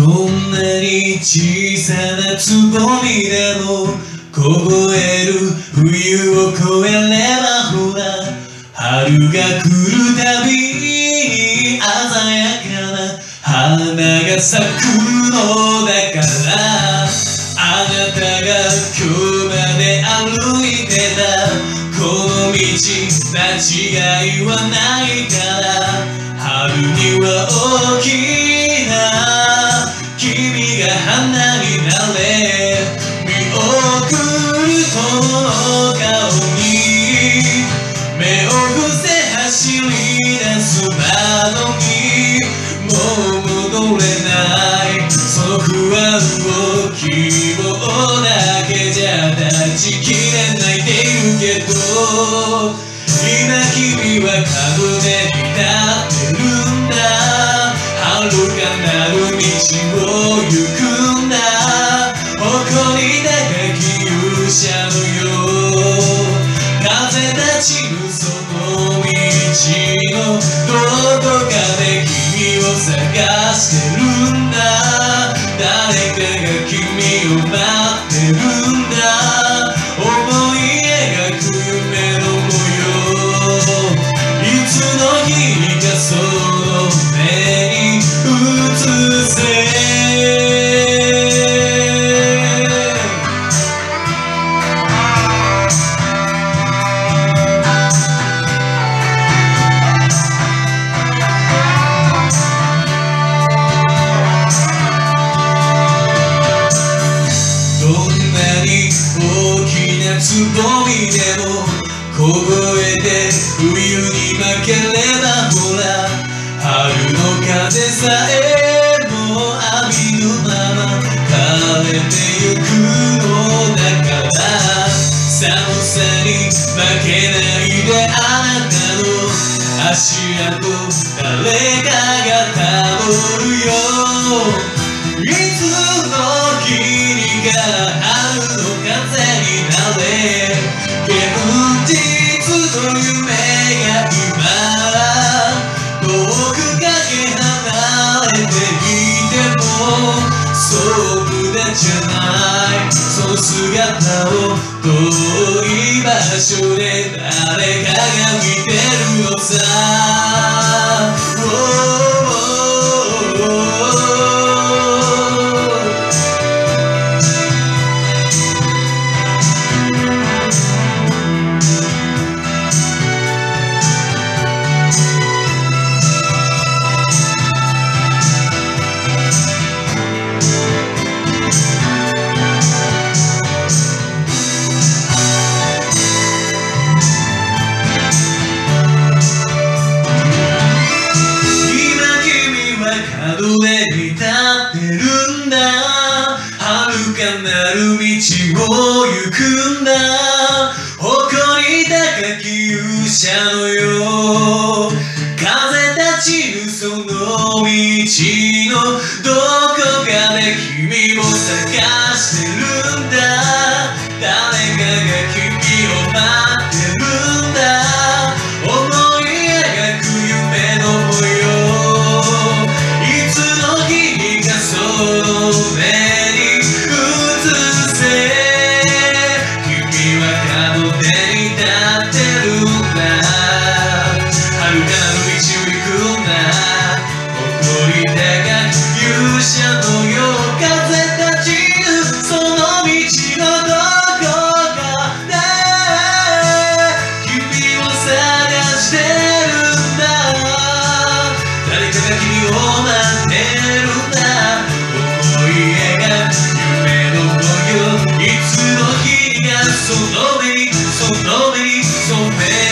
どんなに小さなつぼみでも凍える冬を越えればほら春が来るたびに鮮やかな花が咲くのだからあなたが今日まで歩いてたこの道間違いはないから春には大きな君が花になれ見送るその顔に目を伏せ走り出す窓にもう戻れないその不安を希望だけじゃ断ち切れないでいるけど今君は門出になってるんだ遥かなる道を行くんだ誇り高き勇者のよ風立ちぬその道のどこかで君を探してるんだ誰かが君を待ってるんだ思い描く夢の模様いつの日かその目に映せつぼみでも凍えて冬に負ければほら春の風さえも浴びぬまま枯れてゆくのだから寒さに負けないであなたの足跡誰かがたどるよいつの日にか春の風になれ現実の夢が今遠くかけ離れていてもそう無駄じゃないその姿を遠い場所で誰かが見てるのさ門出に立ってるんだ遥かなる道を行くんだ誇り高き勇者のよ風立ちぬその道のどこかで君を探してるんだ誰かが君を待ってるんだ思い描く夢の模様その目に映せ君は門出に立ってるんだ遥かなる道を行くんだ誇り高き勇者のよう風立ちぬその道のどこかで君を探してるんだ誰かが君を待ってるんだいつの日がその目に染め